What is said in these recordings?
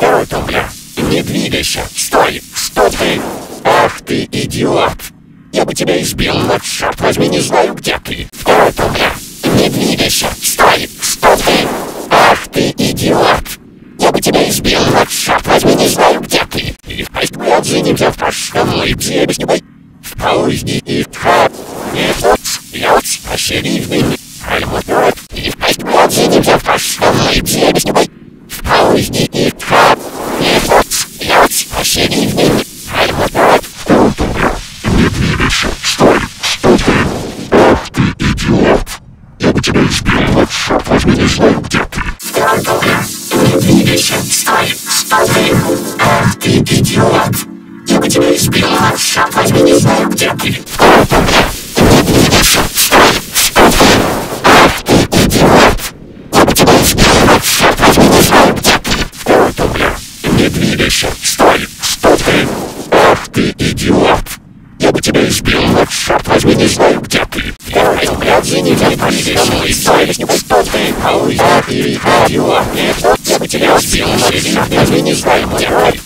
Второй тумблер. Не двигайся. Стой. Что ты? Ах ты, идиот. Я бы тебя избил, но, черт возьми, не знаю, где ты. Второй тумблер. Не двигайся. Стой. Что ты? Ах ты, идиот. Я бы тебя избил, но, черт возьми, не знаю, где ты. И отзывимся в прошлом, и взъебись, в поезде, и в хат. И вот, я вот, посередине. Альмутот, и отзывимся в прошлом, и взъебись, в поезде, и в хат. И вот, я вот, посередине. Альмутот. Не двигайся, стой, что ты? Ах ты, идиот! Я бы тебя избил, но, черт возьми, не знаю, где ты. Второй тумблер. Не двигайся, стой, что ты? Ах ты, идиот! Я бы тебя избил, но, черт возьми, не знаю, где ты. Второй тумблер. Не двигайся, стой, что ты? Ах ты, идиот! Я бы тебя избил, но, черт возьми, не знаю, где ты. Второй тумблер. Не двигайся, стой, что ты? Ах ты, идиот! Я бы тебя избил, но, черт возьми, не знаю, где ты. Второй тумблер. Извините, не двигайся, стой, что ты? Ах ты, идиот! Я бы тебя избил, но, черт возьми, не знаю, где ты.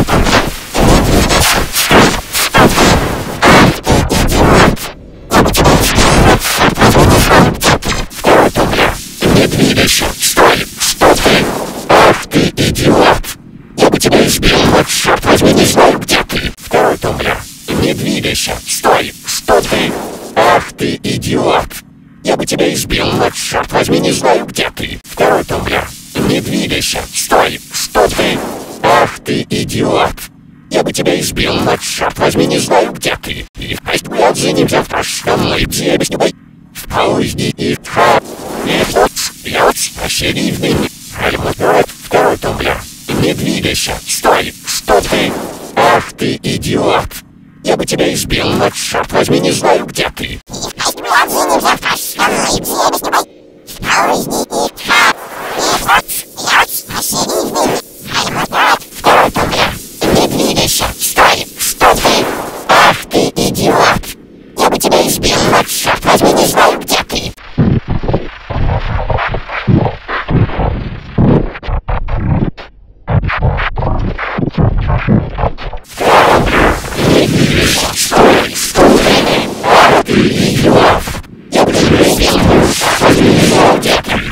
Не двигайся, стой, что ты? Ах ты, идиот! Я бы тебя избил, но, черт возьми, не знаю, где ты. Второй тумблер. Не двигайся, стой, что ты? Ах ты, идиот! Я бы тебя избил, но, черт возьми, не знаю, где ты. Второй тумблер. Не двигайся, стой, что ты? Ах ты, идиот! Я бы тебя избил, но, черт возьми, не знаю, где ты. И отзывимся в прошлом, и взъебись, в поезде, и в хат. И вот, я вот, посередине. Альмутот. Второй тумблер. Не двигайся, стой, что ты? Ах ты, идиот! Я бы тебя избил, но, черт возьми, не знаю, где ты. Отзывимся в прошлом, и взъебись, в поезде, и в хат. И вот, я вот, посередине. Альмутот. Второй тумблер. Не двигайся, стой, что ты? Ах ты, идиот! Я бы тебя избил, но, черт возьми, не знаю, где ты. Thank you.